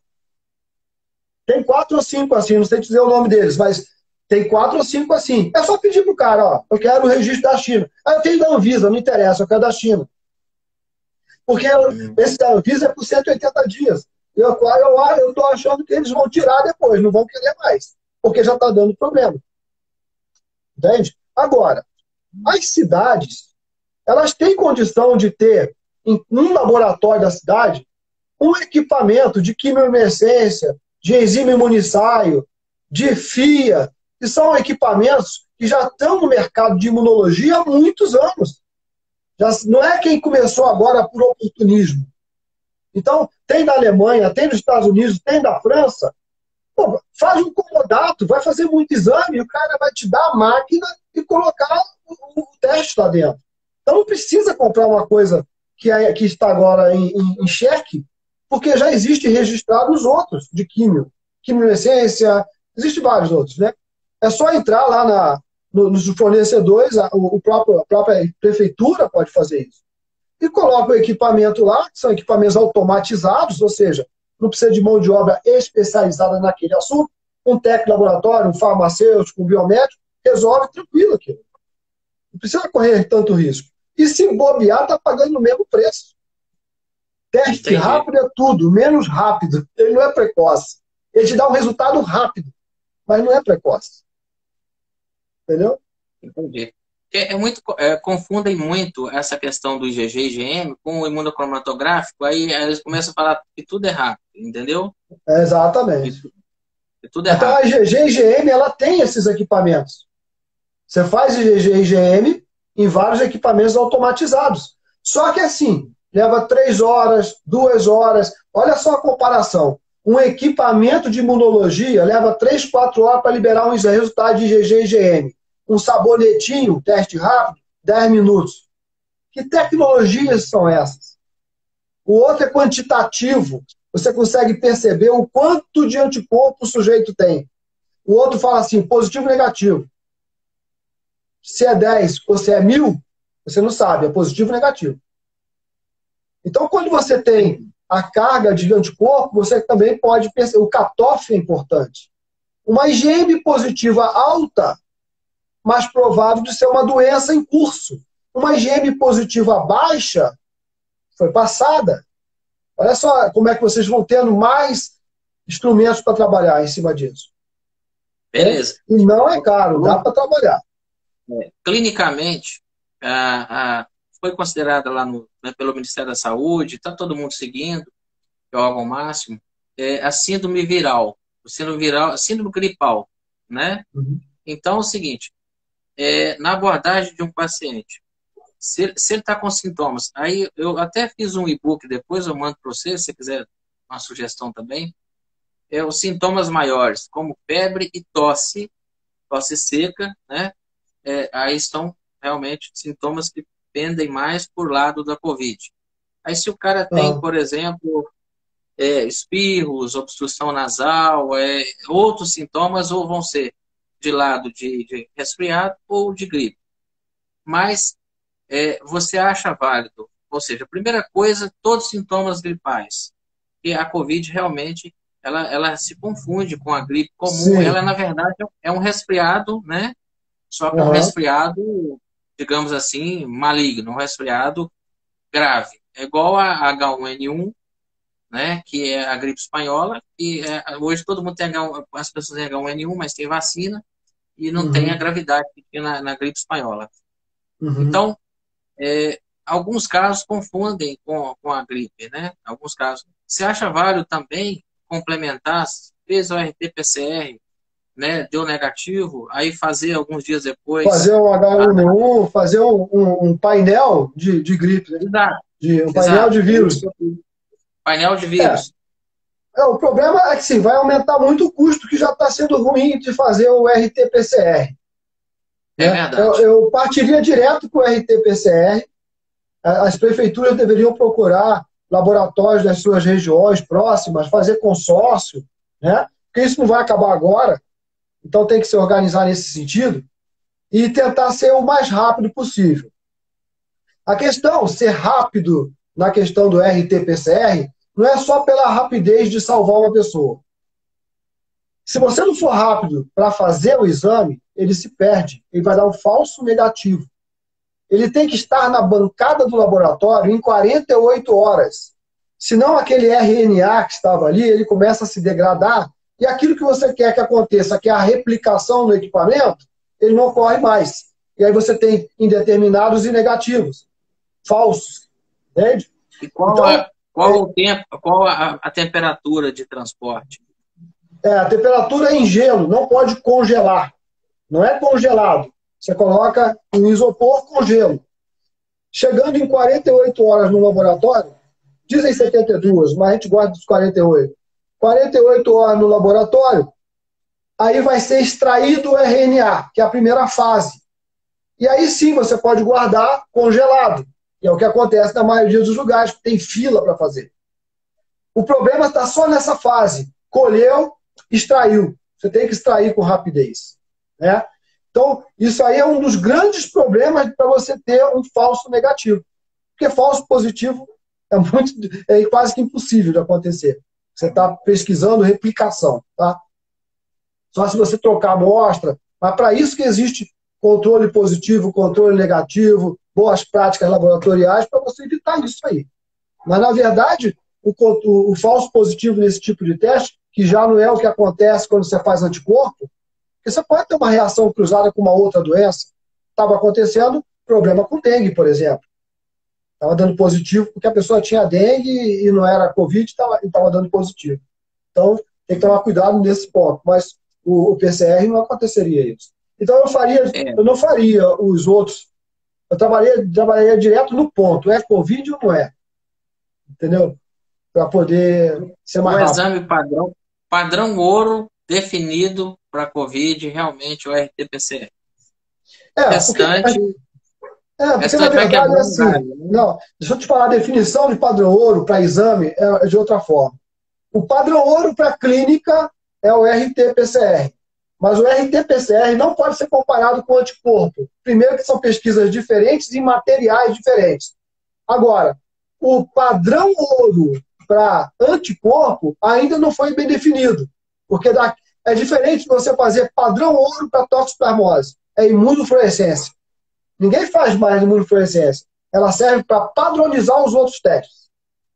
Tem quatro ou cinco assim, não sei dizer o nome deles, mas tem quatro ou cinco assim. É só pedir pro cara, ó, eu quero o registro da China. Ah, eu tenho da Anvisa, não interessa, eu quero da China. Porque hum. esse da Anvisa é por cento e oitenta dias. Eu eu estou achando que eles vão tirar depois, não vão querer mais, porque já está dando problema. Entende? Agora, as cidades, elas têm condição de ter, em um laboratório da cidade, um equipamento de quimiluminescência, de enzima imunissaio, de F I A, que são equipamentos que já estão no mercado de imunologia há muitos anos. Já, não é quem começou agora por oportunismo. Então, tem na Alemanha, tem nos Estados Unidos, tem na França. Pô, faz um comodato, vai fazer muito exame, e o cara vai te dar a máquina e colocar o, o teste lá dentro. Então, não precisa comprar uma coisa que, é, que está agora em, em, em xeque, porque já existe registrado os outros de químio. Quimiluminescência, existem vários outros, né? É só entrar lá na, no, nos fornecedores, a, o próprio, a própria prefeitura pode fazer isso. E coloca o equipamento lá, que são equipamentos automatizados, ou seja, não precisa de mão de obra especializada naquele assunto. Um técnico de laboratório, um farmacêutico, um biomédico, resolve tranquilo aquilo. Não precisa correr tanto risco. E se bobear, está pagando o mesmo preço. Teste Entendi. rápido é tudo, menos rápido. Ele não é precoce. Ele te dá um resultado rápido, mas não é precoce. Entendeu? Entendi. É, é muito, é, confundem muito essa questão do I G G e I G M com o imunocromatográfico, aí eles começam a falar que tudo é rápido, entendeu? É exatamente. Que tudo é então rápido. a I G G e I G M ela tem esses equipamentos. Você faz I G G e I G M em vários equipamentos automatizados. Só que assim, leva três horas, duas horas. Olha só a comparação. Um equipamento de imunologia leva três, quatro horas para liberar uns resultados de I G G e I G M. Um sabonetinho, teste rápido, dez minutos. Que tecnologias são essas? O outro é quantitativo. Você consegue perceber o quanto de anticorpo o sujeito tem. O outro fala assim, positivo e negativo. Se é dez ou se é mil, você não sabe, é positivo ou negativo. Então, quando você tem a carga de anticorpo, você também pode perceber, o cutoff é importante. Uma I G M positiva alta, mais provável de ser uma doença em curso. Uma I G M positiva baixa, foi passada. Olha só como é que vocês vão tendo mais instrumentos para trabalhar em cima disso. Beleza. É? E não é caro, dá para trabalhar. É, clinicamente, a, a, foi considerada lá no, né, pelo Ministério da Saúde, está todo mundo seguindo, que é o órgão máximo, é a síndrome viral, o síndrome viral, a síndrome gripal, né? Uhum. Então, é o seguinte, é, na abordagem de um paciente, se, se ele está com sintomas, aí eu até fiz um e-book depois, eu mando para você, se você quiser uma sugestão também, é os sintomas maiores, como febre e tosse, tosse seca, né? É, aí estão realmente sintomas que pendem mais por lado da Covid. Aí se o cara tem, Ah. por exemplo, é, espirros, obstrução nasal, é, outros sintomas, ou vão ser de lado de, de resfriado ou de gripe. Mas é, você acha válido, ou seja, a primeira coisa, todos os sintomas gripais, que a Covid realmente ela, ela se confunde com a gripe comum, Sim. ela na verdade é um resfriado, né? Só que é um Uhum. resfriado, digamos assim, maligno, um resfriado grave. É igual a H um N um, né, que é a gripe espanhola, e é, hoje todo mundo tem H um, as pessoas têm H um N um, mas tem vacina, e não Uhum. tem a gravidade que tinha na, na gripe espanhola. Uhum. Então, é, alguns casos confundem com, com a gripe, né? Alguns casos. Você acha válido também complementar, fez o R T P C R, né, deu negativo, aí fazer alguns dias depois... Fazer um H um N um, a... fazer um, um, um painel de, de gripe, né? Exato. De, um painel Exato. de vírus. Painel de É. vírus. É, o problema é que sim, vai aumentar muito o custo que já está sendo ruim de fazer o R T P C R. É Né? verdade. Eu, eu partiria direto com o R T P C R. As prefeituras deveriam procurar laboratórios das suas regiões próximas, fazer consórcio, né? Porque isso não vai acabar agora, então tem que se organizar nesse sentido e tentar ser o mais rápido possível. A questão, ser rápido na questão do R T P C R, não é só pela rapidez de salvar uma pessoa. Se você não for rápido para fazer o exame, ele se perde, ele vai dar um falso negativo. Ele tem que estar na bancada do laboratório em quarenta e oito horas. Senão aquele R N A que estava ali, ele começa a se degradar e aquilo que você quer que aconteça, que é a replicação no equipamento, ele não ocorre mais. E aí você tem indeterminados e negativos, falsos. Entende? E qual, então, a, qual é, o tempo, qual a, a temperatura de transporte? É, a temperatura é em gelo, não pode congelar. Não é congelado. Você coloca um isopor com gelo. Chegando em quarenta e oito horas no laboratório, dizem setenta e duas, mas a gente gosta dos quarenta e oito. quarenta e oito horas no laboratório, aí vai ser extraído o R N A, que é a primeira fase. E aí sim você pode guardar congelado, que é o que acontece na maioria dos lugares, que tem fila para fazer. O problema está só nessa fase. Colheu, extraiu. Você tem que extrair com rapidez. Né? Então, isso aí é um dos grandes problemas para você ter um falso negativo. Porque falso positivo é, muito, é quase que impossível de acontecer. Você está pesquisando replicação. Tá? Só se você trocar a amostra. Mas para isso que existe controle positivo, controle negativo, boas práticas laboratoriais, para você evitar isso aí. Mas, na verdade, o, o, o falso positivo nesse tipo de teste, que já não é o que acontece quando você faz anticorpo, porque você pode ter uma reação cruzada com uma outra doença. Estava acontecendo problema com dengue, por exemplo. Estava dando positivo porque a pessoa tinha dengue e não era Covid e estava dando positivo. Então, tem que tomar cuidado nesse ponto. Mas o, o P C R não aconteceria isso. Então, eu, faria, É. eu não faria os outros. Eu trabalharia, trabalharia direto no ponto. É Covid ou não é? Entendeu? Para poder ser mais o rápido. exame padrão, padrão ouro definido para Covid, realmente o R T P C R. É, Restante, porque É, porque Essa na Tanto é que é verdade é bom, assim. cara. Não, deixa eu te falar, a definição de padrão ouro para exame é de outra forma. O padrão ouro para clínica é o R T P C R. Mas o R T P C R não pode ser comparado com o anticorpo. Primeiro que são pesquisas diferentes e materiais diferentes. Agora, o padrão ouro para anticorpo ainda não foi bem definido. Porque é diferente de você fazer padrão ouro para toxoplasmose. É imunofluorescência. Ninguém faz mais imunofluorescência. Ela serve para padronizar os outros testes.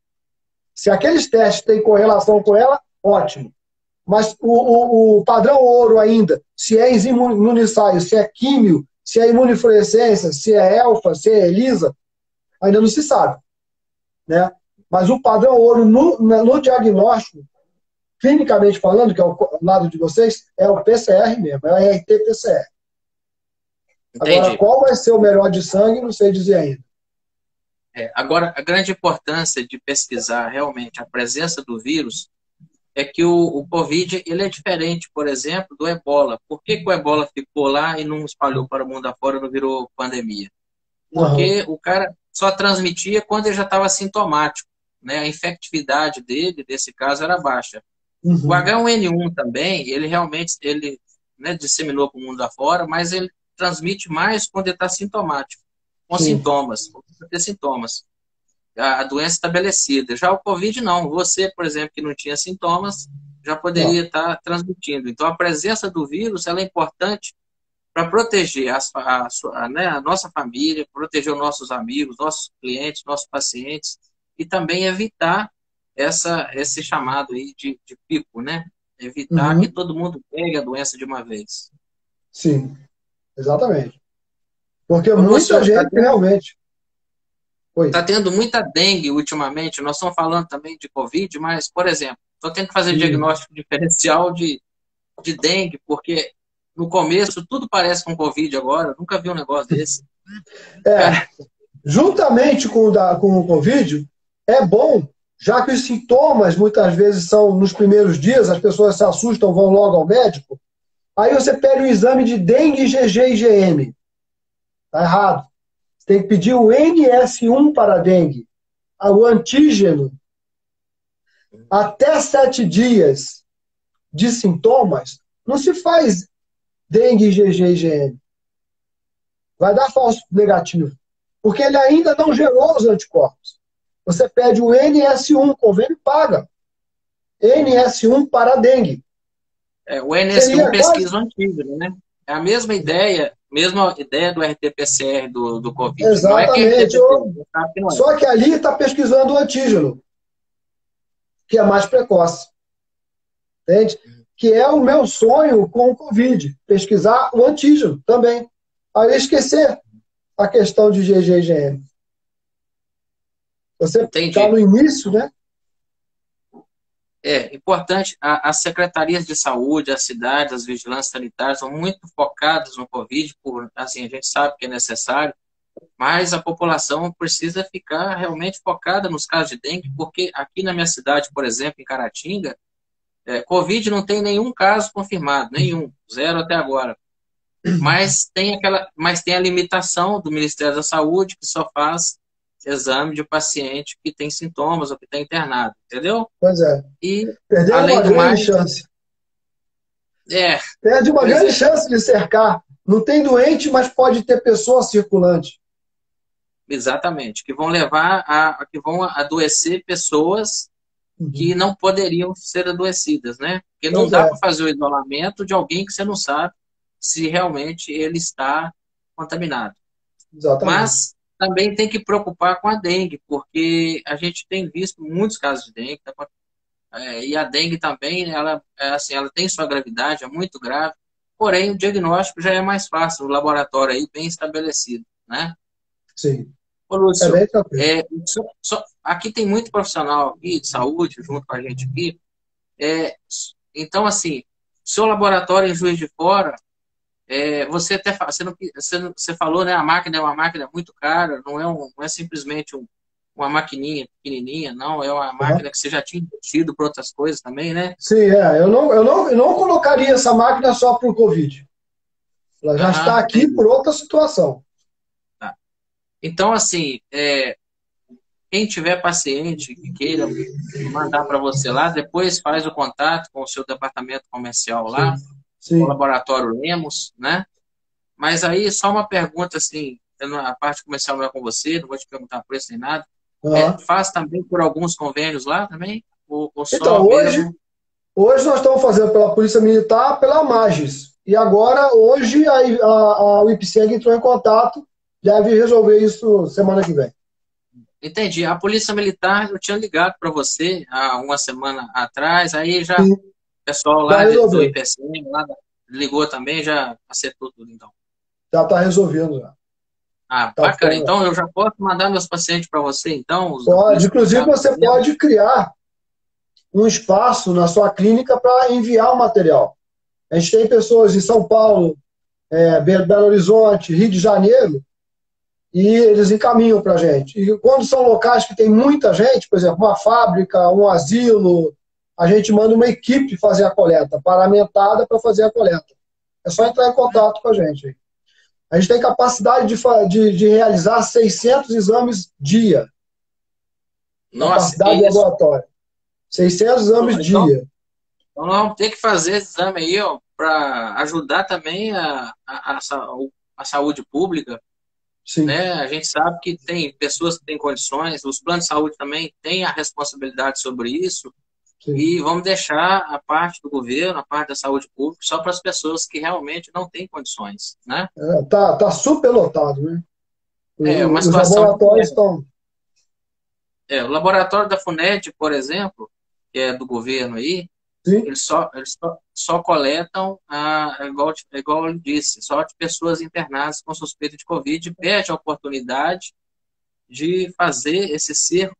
Se aqueles testes têm correlação com ela, ótimo. Mas o, o, o padrão ouro ainda, se é enzima imunissaio, se é químio, se é imunofluorescência, se é ELFA, se é ELISA, ainda não se sabe. Né? Mas o padrão ouro no, no diagnóstico, clinicamente falando, que é o lado de vocês, é o P C R mesmo, é o R T P C R. Entendi. Agora, qual vai ser o melhor de sangue, não sei dizer ainda. É, agora, a grande importância de pesquisar realmente a presença do vírus é que o, o Covid ele é diferente, por exemplo, do Ebola. Por que, que o Ebola ficou lá e não espalhou para o mundo afora, não virou pandemia? Porque uhum. o cara só transmitia quando ele já estava sintomático. Né? A infectividade dele, desse caso, era baixa. Uhum. O H um N um também, ele realmente ele, né, disseminou para o mundo afora, mas ele transmite mais quando ele está sintomático, com Sim. sintomas, com ter sintomas. A, a doença estabelecida. Já o Covid não. Você, por exemplo, que não tinha sintomas, já poderia estar tá transmitindo. Então, a presença do vírus ela é importante para proteger as, a, a, né, a nossa família, proteger os nossos amigos, nossos clientes, nossos pacientes, e também evitar essa, esse chamado aí de, de pico, né? Evitar uhum. que todo mundo pegue a doença de uma vez. Sim, exatamente. Porque Ô, muita Lúcio, gente tá tendo, realmente... Está tendo muita dengue ultimamente. Nós estamos falando também de Covid, mas, por exemplo, estou tendo que fazer Sim. diagnóstico diferencial de, de dengue, porque no começo tudo parece com Covid agora. Eu nunca vi um negócio desse. É, Cara... Juntamente com o, da, com o Covid, é bom, já que os sintomas muitas vezes são nos primeiros dias, as pessoas se assustam, vão logo ao médico. Aí você pede o exame de dengue, G G e G M. Está errado. Você tem que pedir o N S um para dengue, o antígeno. Até sete dias de sintomas, não se faz dengue, G G e G M. Vai dar falso negativo. Porque ele ainda não gerou os anticorpos. Você pede o N S um, o convênio paga. N S um para dengue. É, o N S um Seria pesquisa quase... o antígeno, né? É a mesma ideia, mesma ideia do R T P C R do, do Covid. Exatamente. Não é que Eu... que não é. Só que ali está pesquisando o antígeno, que é mais precoce. Entende? Que é o meu sonho com o Covid. Pesquisar o antígeno também. Aí esquecer a questão de G G e G M. Você está no início, né? É importante, a, as secretarias de saúde, as cidades, as vigilâncias sanitárias são muito focadas no Covid, por, assim, a gente sabe que é necessário, mas a população precisa ficar realmente focada nos casos de dengue, porque aqui na minha cidade, por exemplo, em Caratinga, é, Covid não tem nenhum caso confirmado, nenhum, zero até agora. Mas tem, aquela, mas tem a limitação do Ministério da Saúde, que só faz exame de paciente que tem sintomas ou que está internado, entendeu? Pois é. E, Perdeu além uma do grande mais, chance. É. Perde uma grande é. chance de cercar. Não tem doente, mas pode ter pessoa circulante. Exatamente. Que vão levar a, que vão adoecer pessoas uhum. que não poderiam ser adoecidas, né? Porque não pois dá é. para fazer o isolamento de alguém que você não sabe se realmente ele está contaminado. Exatamente. Mas também tem que preocupar com a dengue, porque a gente tem visto muitos casos de dengue, tá? é, e a dengue também, ela, é, assim, ela tem sua gravidade, é muito grave, porém o diagnóstico já é mais fácil, o laboratório aí bem estabelecido, né? Sim. Ô, Lúcio, é é, só, só, aqui tem muito profissional aqui de saúde junto com a gente aqui, é, então assim, seu laboratório em Juiz de Fora, É, você até você, não, você, você falou, né? A máquina é uma máquina muito cara, não é, um, não é simplesmente um, uma maquininha pequenininha, não, é uma máquina uhum. que você já tinha investido para outras coisas também, né? Sim, é. Eu não, eu não, eu não colocaria essa máquina só para o Covid. Ela já uhum, está aqui entendi. Por outra situação. Tá. Então, assim, é, quem tiver paciente que queira mandar para você lá, depois faz o contato com o seu departamento comercial Sim, lá, o sim. laboratório Lemos, né? Mas aí, só uma pergunta, assim, eu não- a parte comercial não é com você, não vou te perguntar preço nem nada. É, Aham. faz também por alguns convênios lá também? Ou, ou Então, só hoje, mesmo? hoje nós estamos fazendo pela Polícia Militar, pela Magis. E agora, hoje, a, a, a, o IPSEG entrou em contato, deve resolver isso semana que vem. Entendi. A Polícia Militar, eu tinha ligado para você há uma semana atrás, aí já Sim, o pessoal já lá de- do resolveu. I P S M lá ligou também, já acertou tudo, então. Já está resolvendo. Já. Ah, Tá bacana. ficando. Então, eu já posso mandar meus pacientes para você, então, os da Pode. Polícia Inclusive, Militar, por você exemplo? pode criar um espaço na sua clínica para enviar o material. A gente tem pessoas em São Paulo, é, Be- Belo Horizonte, Rio de Janeiro, e eles encaminham para a gente. E quando são locais que tem muita gente, por exemplo, uma fábrica, um asilo, a gente manda uma equipe fazer a coleta, paramentada para fazer a coleta. É só entrar em contato com a gente. A gente tem capacidade de, fa- de, de realizar seiscentos exames dia, Nossa, que capacidade do isso. laboratório. seiscentos exames Então, dia. então nós vamos ter que fazer esse exame aí, ó, para ajudar também a, a, a, sa- a saúde pública, Sim, né? A gente sabe que tem pessoas que têm condições, os planos de saúde também têm a responsabilidade sobre isso, sim. e vamos deixar a parte do governo, a parte da saúde pública, só para as pessoas que realmente não têm condições, né? É, tá, tá super lotado, né? É uma O- Os situação de laboratórios guerra. estão. É, o laboratório da FUNED, por exemplo, que é do governo aí, Sim, eles só, eles só, só coletam, a, igual, igual eu disse, só de pessoas internadas com suspeita de Covid, e perde a oportunidade de fazer esse cerco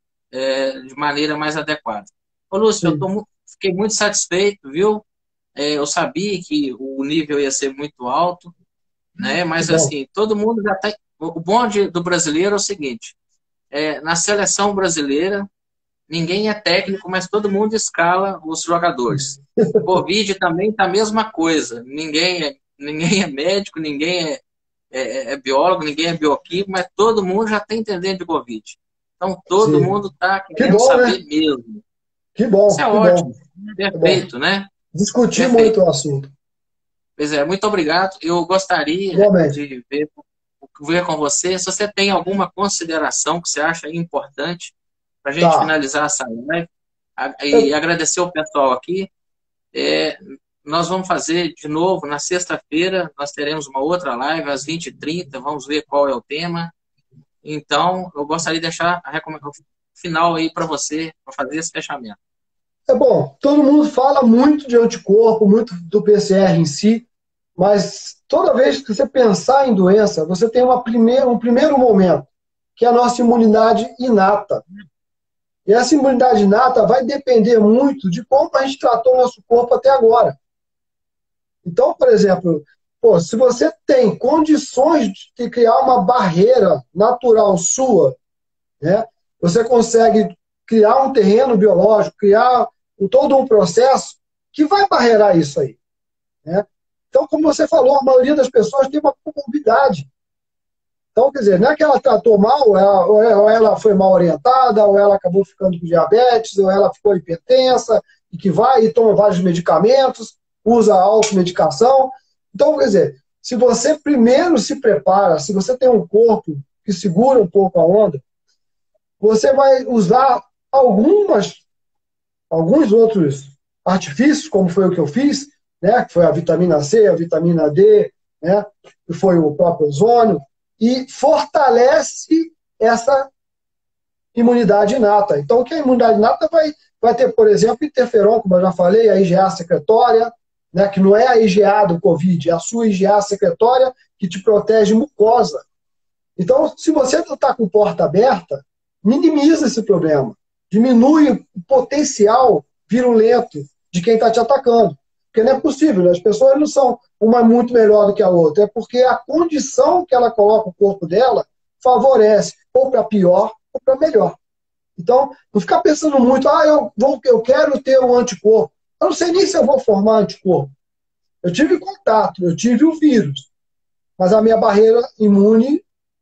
é, de maneira mais adequada. Ô, Lúcio, eu tô, sim. mu- fiquei muito satisfeito, viu? É, eu sabia que o nível ia ser muito alto, né? Que Mas, bom. assim, todo mundo já tem... O bom de- do brasileiro é o seguinte, é, na seleção brasileira, ninguém é técnico, mas todo mundo escala os jogadores. Covid também tá a mesma coisa. Ninguém é, ninguém é médico, ninguém é, é, é biólogo, ninguém é bioquímico, mas todo mundo já está entendendo de Covid. Então, todo Sim. mundo está Que querendo bom, né? saber mesmo. Que Isso bom, é que bom, ótimo. que bom. Perfeito, né? Discuti Perfeito. muito o assunto. Pois é, muito obrigado. Eu gostaria Igualmente. de ver, ver com você se você tem alguma consideração que você acha importante para a gente Tá. finalizar essa live e Eu- agradecer o pessoal aqui. É, nós vamos fazer de novo na sexta-feira, nós teremos uma outra live às vinte e trinta, vamos ver qual é o tema. Então, eu gostaria de deixar a recomendação final aí para você, para fazer esse fechamento. É bom, todo mundo fala muito de anticorpo, muito do P C R em si, mas toda vez que você pensar em doença, você tem uma primeira, um primeiro momento, que é a nossa imunidade inata. E essa imunidade inata vai depender muito de como a gente tratou o nosso corpo até agora. Então, por exemplo, pô, se você tem condições de criar uma barreira natural sua, né, você consegue criar um terreno biológico, criar um, todo um processo que vai barrerar isso aí. Né? Então, como você falou, a maioria das pessoas tem uma comorbidade. Então, quer dizer, não é que ela tratou mal, ou ela foi mal orientada, ou ela acabou ficando com diabetes, ou ela ficou hipertensa, e que vai e toma vários medicamentos, usa automedicação. Então, quer dizer, se você primeiro se prepara, se você tem um corpo que segura um pouco a onda, você vai usar algumas, alguns outros artifícios, como foi o que eu fiz, né, que foi a vitamina C, a vitamina D, né, que foi o próprio ozônio, e fortalece essa imunidade inata. Então, o que a imunidade inata vai, vai ter, por exemplo, interferon, como eu já falei, a I G A secretória, né, que não é a I G A do Covid, é a sua I G A secretória que te protege mucosa. Então, se você está com porta aberta, minimiza esse problema. Diminui o potencial virulento de quem está te atacando. Porque não é possível, né? As pessoas não são uma muito melhor do que a outra. É porque a condição que ela coloca o corpo dela favorece ou para pior ou para melhor. Então, não ficar pensando muito, ah, eu, vou, eu quero ter um anticorpo. Eu não sei nem se eu vou formar anticorpo. Eu tive contato, eu tive o vírus, mas a minha barreira imune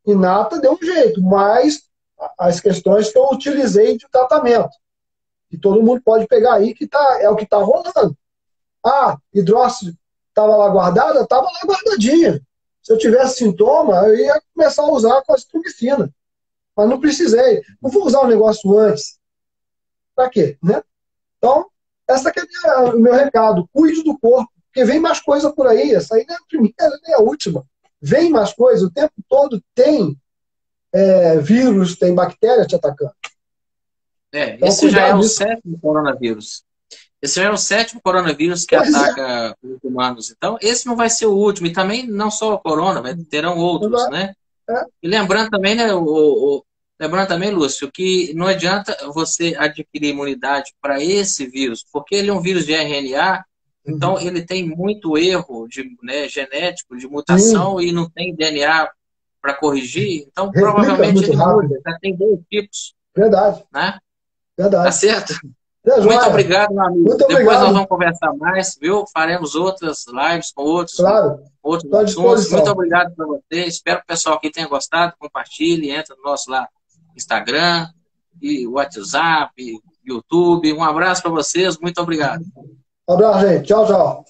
inata deu um jeito, mas as questões que eu utilizei de tratamento, que todo mundo pode pegar aí, que tá, é o que está rolando. Ah, hidróxido estava lá guardada? Estava lá guardadinha. Se eu tivesse sintoma, eu ia começar a usar com a azitromicina. Mas não precisei. Não vou usar o negócio antes. Para quê? Né? Então, essa que é minha, o meu recado. Cuide do corpo, porque vem mais coisa por aí. Essa aí não é a primeira nem a última. Vem mais coisa. O tempo todo tem é, vírus, tem bactéria te atacando. É, Então, esse já é o disso. sétimo coronavírus. Esse já é o sétimo coronavírus que Pois ataca é. os humanos. Então, esse não vai ser o último. E também não só o corona, vai, terão outros, né? É. E lembrando também, né, o, o, lembrando também, Lúcio, que não adianta você adquirir imunidade para esse vírus, porque ele é um vírus de R N A, então uhum. ele tem muito erro de, né, genético, de mutação, Sim. e não tem D N A para corrigir, então Replica provavelmente ele rápido. muda. Já tem dois tipos. Verdade. Né? Verdade. Tá certo? É, muito obrigado, meu amigo. Muito Depois obrigado. nós vamos conversar mais, viu? Faremos outras lives com outros, claro. outros assuntos. Muito obrigado para você. Espero que o pessoal aqui tenha gostado. Compartilhe, entra no nosso lá Instagram, e WhatsApp, YouTube. Um abraço para vocês. Muito obrigado. Um abraço, gente. Tchau, tchau.